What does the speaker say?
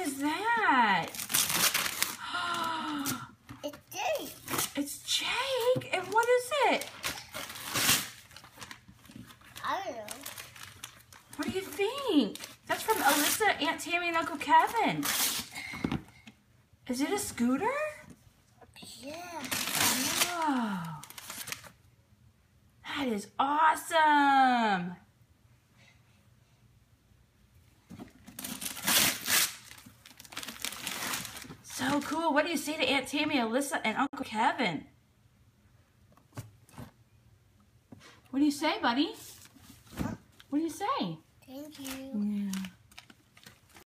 is that? It's Jake. It's Jake. And what is it? I don't know. What do you think? That's from Alyssa, Aunt Tammy, and Uncle Kevin. Is it a scooter? Yeah. Wow. That is awesome. So cool. What do you say to Aunt Tammy, Alyssa, and Uncle Kevin? What do you say, buddy? What do you say? Thank you. Yeah.